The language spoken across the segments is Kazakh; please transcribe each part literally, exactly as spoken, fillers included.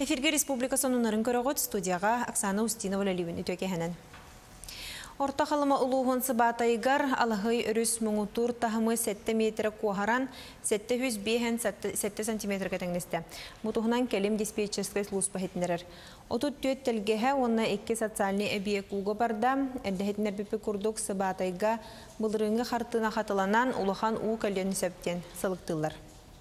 Эфирге Республика сонунарын көрөгөт студияға Оксана Устинова ләлибін үтөкехенен. Орта қалыма ұлуғын сыбатайгар алығы үріс мұңутур тахымы сетте метрі қуағаран сетте жүз бес сетте сантиметр кәтіңнесті. Мұтығынан келім диспетчерскай служба хетінерер. Отут төт тілгеге онна екі социальный әбиек ұғы барда, әддәхетінер біпі күрдік сыбатайга бұлырыңы қартына қатыланан ұлыған ұғы кәлені сөптен сылықтылар.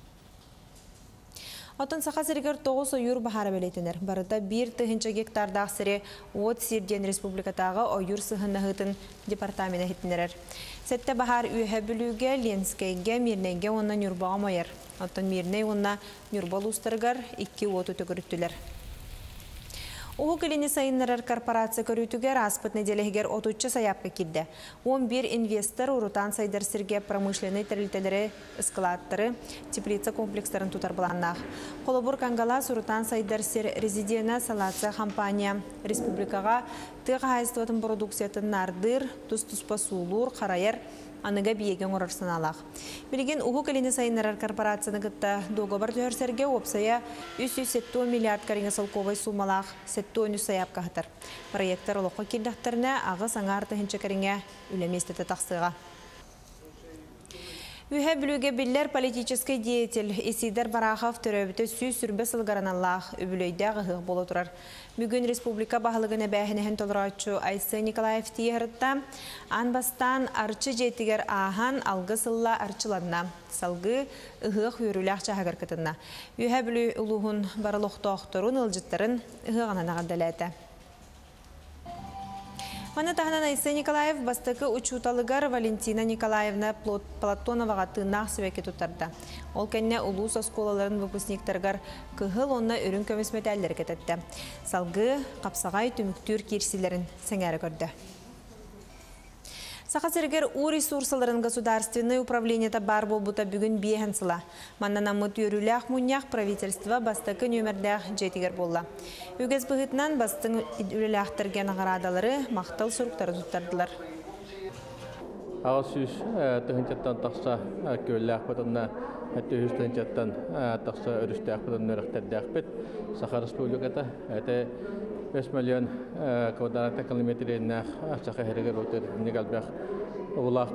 Отын сақа сіргер тоғыз ойыр бағара бәлетінер. Барыда бір тұхынчы гектардақ сірі от Сирден Республикатағы ойыр сығынығытын департамені хетінерер. Сәтті бағар үйе бүліге, ленскайге, мирнеге онна нүрбаға майыр. Отын мирней онна нүрбал ұстырғар екі оты түкіріттілер. Оғы кіліне сайынларар корпорация көрітігер аспыт неделегер отучы саяпқа келді. он бір инвестор ұрутан сайдар сірге промышленный тәрілтелері эскалаттары теплица комплекстарын тұтар бұланнақ. Қолыбыр Кангалас ұрутан сайдар сір резидена салация компания республикаға тұғы хайыстыватын продукциятын нардыр, тұс-тұспа сулур, қарайыр, аныға биеген орарсын алақ. Білген ұғы кіліне сайынларар корпорацияны күтті доғабар түйерсерге опсая үш жүз сексен миллиард кариңа салковай сумалақ сетті саяп қағытыр. Проекттар олыққа келдіқтіріне ағы саңар тұхынчы кариңа үлеместеті тақсыға. Үйе бүліге білер политический деятель Исидар Барахов түрөбіті сүй сүрбе сылғараналлақ үбілейді ғығық болу тұрар. Бүгін республика бағылығын әбәхінігін толырачу Айсы Николаев тиерітті. Анбастан арчы жетігер ахан алғы сылла арчыладына. Салғы ұғық үйріләқ жағығыр кітінна. Үйе бүлі ұлығын барылықты оқтырын ұлжыттарын ұғығынан ағадаләті. Мана тағынан Айсы Николаев бастықы учуталығар Валентина Николаевна Платоноваға тыңнақ сөйеке тұттарды. Ол кәнне ұлыс осколаларын выпускниктарғар күғыл онына үрін көмесмет әлдер кететті. Салғы қапсағай түміктүр керсілерін сәңәрі көрді. Сақасыргер у ресурсаларын государственный управлениета бар болбута бүгін бейхен сыла. Маннан амыт үйріләқ мұнияқ правительства бастықы нөмірдәқ жетігер болла. Үгіз бұғытнан бастың үйріләқтірген ағарадалары мақтал сұрықтары тұттардылар. Ағыз үз тұхынчаттан тақса көлләқ бұтынна әтті үз тұхынчаттан тақса үрістәқ бұтынны үріқтәрдәқ бет. Сақа республиката әті beş milyon kvadrat kilometreden açık herger otur nigalbek ulak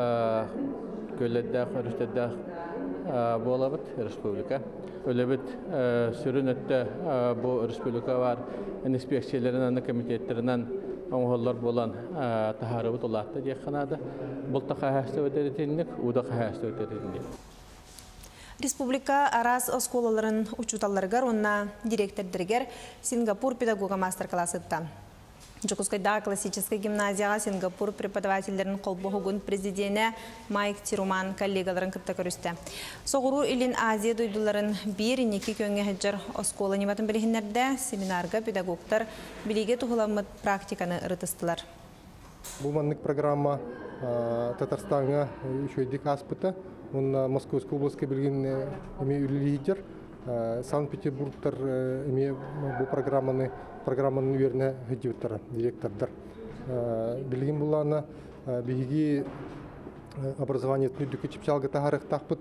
köllerde örüstede bolabıt respublika ölebit sürünette bu respublika var inspeksiyelerin ana komitetlerinden oğullar bolan taharabut olattı diye kanada bultaqa hasta ödetildik uda hasta ödetildik. Республика арас осколаларын учуталаргар онна директордергер Сингапур педагога мастер-классыттан. Жокускайда классическая гимназияға Сингапур преподавательдерін қолбоғығын президенті Майк Тируман коллегаларын күтті көрісті. Соғыру илін Азия дойдуларын бір неке көнге хеджер оскола нематын білігінерді семинарға педагогтар біліге тұғыламыд практиканы ұрытыстылар. Бұл манлык программа Татарстанға үшөйдік аспыты. Он Московской области билген имею лидер, Санкт-Петербургтер имею бу программаны программаны верне директор директордар. Билген булана биги образование түдүк чипчалга тахарык тахпыт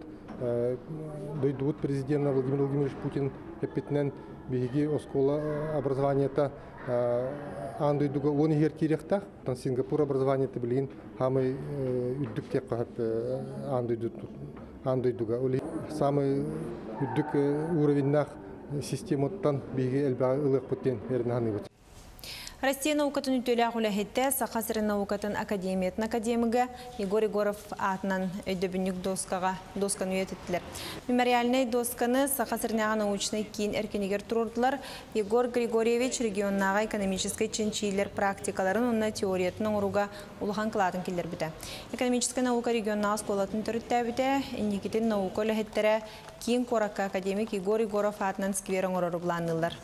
дойдут президент Владимир Владимирович Путин эпитнен биги оскола образованиета андойдуга он егер керектах, тан Сингапур образование ты билген хамы үддүк теп кахап андойдут андойдуга. Самый үддүк уровеннах систематтан биги элбага ылык буттен эрнаны бут. Россия наукатын үтөлі ағылахетті Сақасырын наукатын академиятын академиға Егор Егоров атынан өйдөбінік доскаға досканы өйететтілер. Мемориальный досканы Сақасырынаға научный кейін әркенегер тұрырдылар. Егор Григорьевич регионнаға экономической ченчилер практикаларын онына теориятының ұруға ұлыған қылатын келдер біті. Экономическая наука регионнаға сколатын түрітті біті, инекетін наука өліхеттері кейін қораққа академик Егор Егоров атынан скверін ұрыры бұланылар.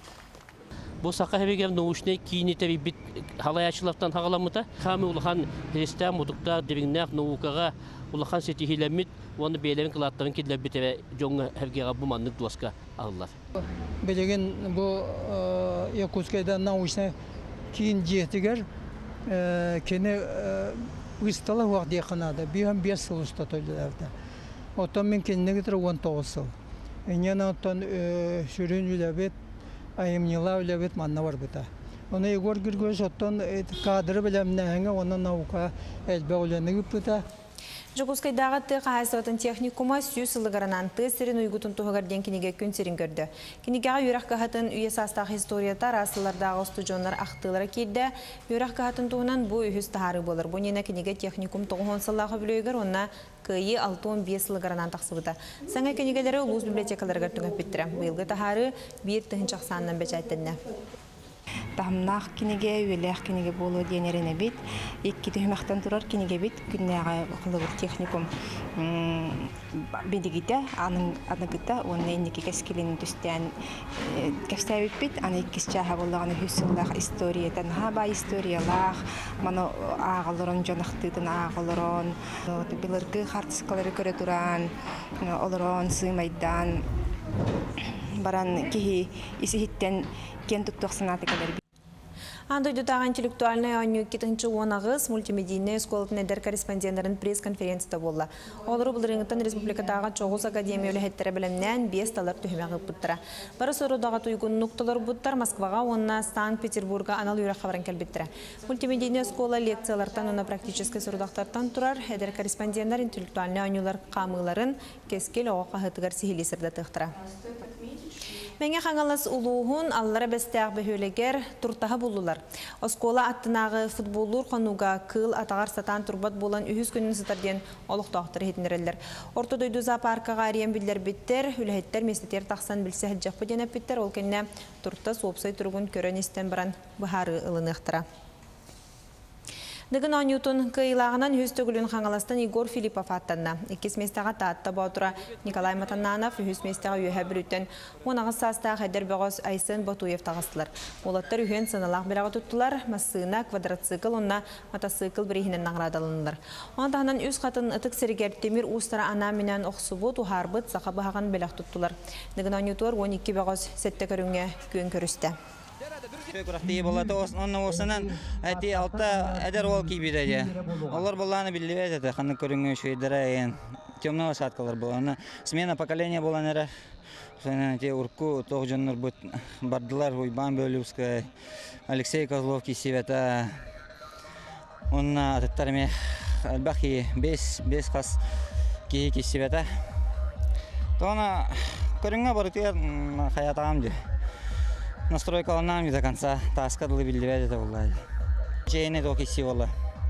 Bu saqa hebegem nauşne kini tabi bit halayachılaftan hagalamıta xami ulahan restam mudukta dibinnak naukaga ulahan setihilemit onu beylerin kılatların kidler biteve jonga hebgega bu manlık duaska ağırlar. Belegen bu Yakutskayda nauşne kin jehtiger kene ıstala vaqt yakınada bir hem beş yıl ustatılırdı. Otan men kendine getir on dokuz yıl. Yani otan sürüncüde bet айымнила үлебет манна бар бұта. Оны Егор Григорьевич оттон кадры білемнәңе, оны наука әлбе өленігіп бұта. Жокускайдағы ты қағайсығытын техникума сүйіс ылығаранан тысырын ұйғытын тұғығарден кенеге күн серін көрді. Кенегеға үйрақ қағатын үйе састағы историятар асылардағы студионлар ақтылары кейді. Үйрақ қағатын тұғынан бұл үйіз тағары болыр. Бұнена кенеге техникум тұғын саллағы білігер, онына күйі алты он бес ылығаранан тақсығыда. Саңа кенегелері ұлыс библиотекаларға түңіп біттірі. Бұйылғы тағары бір тұхын чақсанынан бәчәттінні. Тамнах кинеге үелэх кинеге болу денерене бит. Икки төһмәхтән турар кинеге бит. Күннәгә кылыгы техникум бедигите, аның адыгыта, оны инеке кескелен төстән кәстәбит бит. Аны иккисчә хабыллаганы хүсүлләх историятан хаба историялах, мана агалырын җанахтыдан агалырын, билерге хартскалары көрә туран, олорон сыймайдан баран кихи исихиттен кен туктоксанаты калер. Андой дутага интеллектуальный аню китинчи онагыз мультимедийный школатын эдер корреспондентларын пресс-конференцияда болла. Олары булрынгтан республикадагы чогуз академия үлехеттері белемнән бес талар төһмәгы буттыра. Бары сорудагы туйгун нукталар буттар Москвага, онна Санкт-Петербурга анал юрак хабарын келбиттире. Мультимедийный школа лекциялардан, онна практический сурудактардан турар, эдер корреспондентлар интеллектуальный анюлар камыларын кескел оға хытыгар сихилисирде тыктыра. Меңе қаңалас улуғын аллара бәстәғ бөхөлегер туртаға болулар. Оскола аттынағы футболур қонуға кыл атағар сатан турбат болан үхіз күнін сытарден олық тоқтыр етінерелер. Орта дойду зоопаркаға ариен білдер біттер, үләйттер местетер тақсан білсе әджақпы денеп біттер, ол кәнне турта суопсай тұрғын көрін істен баран бұхары ылынықтыра. Дыгын анютун кыйлағынан хүстігілін қаңаластан Егор Филиппов аттанна. Екес местаға таатта баутыра Николай Матананов хүс местаға үйе білуттен. Онағыз састағы әдер бағыз Айсын Батуев тағыстылар. Олаттар үйен сыналақ біраға тұттылар, масына квадроцикл, онна мотоцикл бірейінен нағырадалынылар. Ондағынан үз қатын ұтық сірігер темір ұстара ана менен оқсыбыт, ұхарбыт, сақа бағаған белақ тұттылар. Дыгын анютуар он екі бағыз сәтті көріңе күйін көрісті. Көрәхтие болады, онны осынан әти алта әдер ол кибидәде. Олар боланы билбәде, ханны көрүнгө шөйдәрәен. Темного саткалар боланы. Смена поколения боланара. Те урку тогжоннор бут бардылар, Уйбан Бөлүскай, Алексей Козловский сивета. Онна аттарме албахи бес бес хас ки сивета. Тона көрүнгө барытыр хаятамды. Настройкаланам до конца, таскадылы билдебәді де болай. Жейіне доки сивола.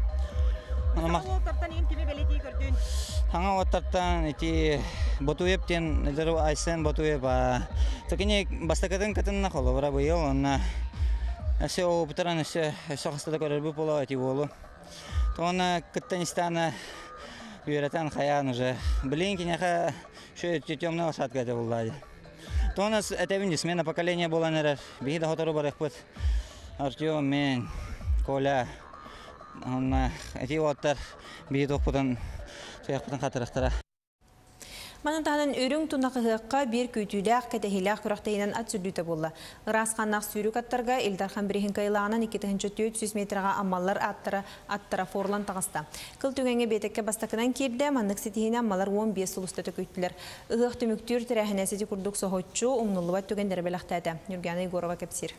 Хаңа оттартан ити Батуептен, эдер Айсен Батуев, токене бастакатын катынна қолы бара бұйыл, онна әсе опытаран әсе соқыстада көрербі болу әти болу. Тоғына Кыттанистана үйретен қаян уже. Білейін кенеға шөй темный осадка әте болайды. То у нас это смена поколения была, наверное, беда готова была их Артем, мен, Коля, он эти вот беда потом всех потом хатарастара. Манантаһынан өрүң тунақыһыққа бир көйтүләк кәтәһиләк күрәхтәйнән ат сүрдүтә булла. Ырасқаннақ сүйрүк аттарға Илдархан Бирихин кайлағынан ике тыһынчы төрт йөз метрға аммаллар аттыра аттыра форлан тағыста. Кыл түгәңе бетекке бастакынан кирде маннык сетиһинә аммалар он бес сулуста төкөйттеләр. Ыгык төмүктүр тирәһенәсе курдук сохотчу умнуллыба түгәндәре беләхтәдә. Нургана Егорова кепсир.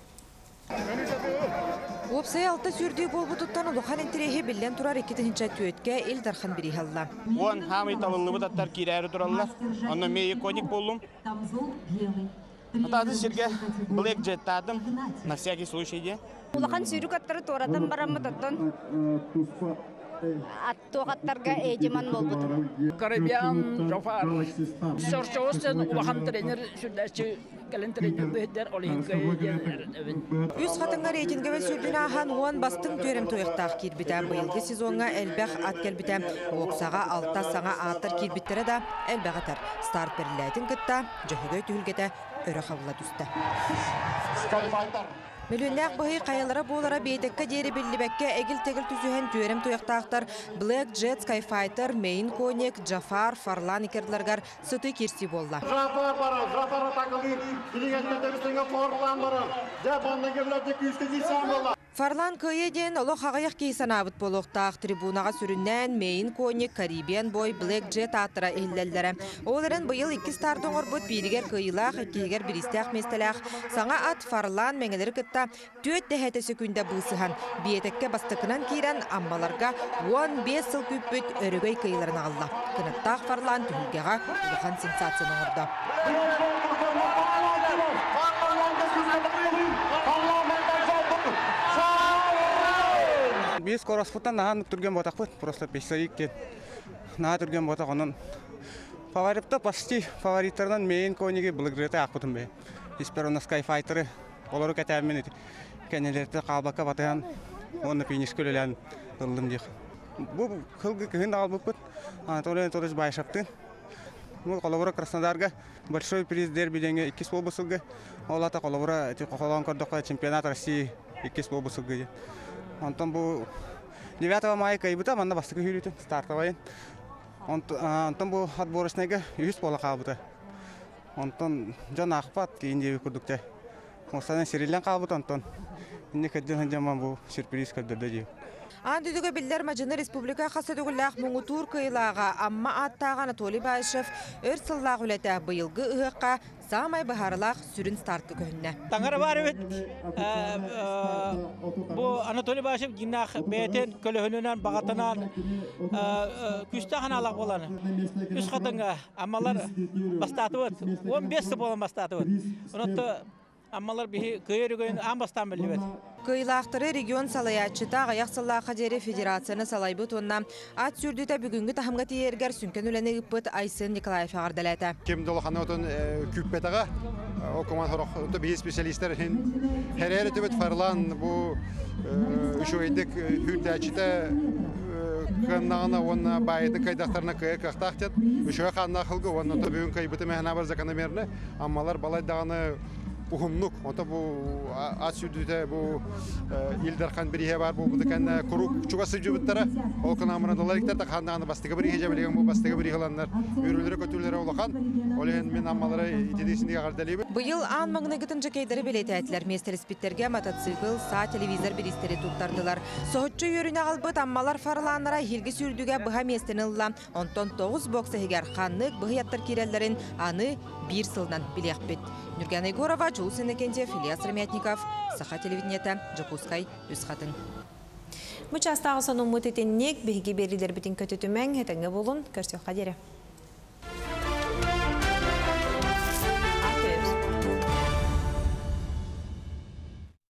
Опсай алта сүрдүү болбу туттан улухан интереһи билен турар эки тыһынчы төткә Илдархан Бирихалла. Он хамый тавыллыбы таттар кирәре тураллар. Аны мей коник болдум. Атады сирге блэк джет тадым на всякий случай де. Улухан сүрүк аттары торатан барамы тоттон. Аттоғаттарға эйдеман болбуду. Карибиан, Жофар, Сорчоостен, улахан тренер, сүрдәші кәлін тренер бүйдер, олейін көйдер. Үз қатынға рейтингіве сүрдін ахан оған бастың төрім тойықтақ кирбіті. Бұйылғы сезонға әлбәқ ат келбіті. Оқсаға алта саңа аттар кирбіттері да әлбәқ атар. Старт беріләйтін күтті, жөхігөй түхілгеті өрі қабыла түсті. Миллионнақ бұхи қайалара болара бейтекке дері білібәкке әгіл-тегіл түзіген түрем тұяқтақтар Black Jet, Skyfighter, Main Konik, Jafar, Farlan икердлергар сұты керсі болла. Jafar баран, Jafar атақылы, илігәтті дәрістіңе Farlan баран. Жа бандың кебіләтті күзгі дейсен болла. Фарлан кыйеден оло хагаяк кейсанабыт болуктаах трибунаға сүрүннән Мейн Коник, Карибиан Бой, Блэк Джет атыра эхиллелләре. Оларын быйыл икки стардың орбут биригер кыйылах, иккигер биристәк местеләх. Саңа ат Фарлан меңелер кытта төт дәһәте секундә бысыхан. Биетекке бастыкынан кирен аммаларга он беш сыл күппүт өрөгөй кыйыларын алла. Кынаттаах Фарлан түлгәгә улахан сенсацияны орда. Biz korosputan nahan turgen botak put, просто песарик наha turgen botak onun. Фаворитта почти фавориттардан Мейн Кониге Блэкджет акпутым бе. Испер у нас Skyfighter, олору кәтәмен кенелерте калбакка батан, оны финиш көлелән кылдым дик. Бу кылгы кыгын албыппыт. Анатолий Анатольевич Байшаптын. Ну, колобора Краснодарга большой приз дербиденге икки болбосуга. Олата колобора эти колон кордока чемпионат России икки болбосуга. Антон бу девятого мая кайбыта манда бастыгы хүрүтүн стартовайын. Антон бу отборочныйга жүз бола калбыта. Антон жан акпат кейинде көрдүктө. Осанын серилен калбыта Антон. Инде кэдден жаман бу сюрприз кэддеде жи. Андыдыгы биллер Мажыны Республика хасыдыгыллах Муңутур кыйлага амма аттагы Анатолий Байшев өр сыллах үлете быйылгы ыгыкка самай бахарлах сүрүн стартты көнне. Таңара бар бит. Бу Анатолий Байшев гинах бетен көлөһүнөн багатынан күстө ханалак боланы. Үс хатынга аммалар бастатып он беш болон бастатып. Онотто аммалар бихи кыйрыгын амбастан билбет. Кыйлақтыры регион салаячыта аяқ сыллаға дері федерацияны салайбыт онна ат сүрдіті бүгінгі тахымға тиергер сүнкен үләні үппіт Айсын Николаев ағардаләті. Кем долғаны отын күппетаға, окуман хорық бейі специалистер хәрәрі төбет Фарлан бұл үшуейдік хүрдәчіті қаннағына онна байыдың кайдақтарына күйе қақтақтет. Үшуе қанна қылғы, онна бүгін кайбыты мәхіна бар закономерні, аммалар балайдағаны Ухумнук, ота бу атсүдүтэ бу илдерхан бирихе бар бу бутыкан курук чугасы жубуттара ол канамыран долариктер та ханданы бастыгы бирихе жабелеген бу бастыгы бирихаландар үрүлөрө көтүлөрө улахан олен мен аммалары итидисиндиге кардалыбы. Быйыл ан магнагытын жакейдери белетәтләр мейстер-спиттерге мотоцикл, са телевизор биристери туттардылар. Соһотчу йөрүнө албыт аммалар фарланнара хилги сүрдүгө быха местенилла. Онтон тогуз бокса хигер ханнык быяттар киреллерин аны бир сылдан билекпит. Нурган Егорова, Жул Сенекенте, Филиас Ремятников, Саха телевидениета, Джакускай, Үсхатын. Мұчастағы соның мұтетеннек, бейге берілер бітін көтетімен, әтіңгі болын, көрсеу қадері.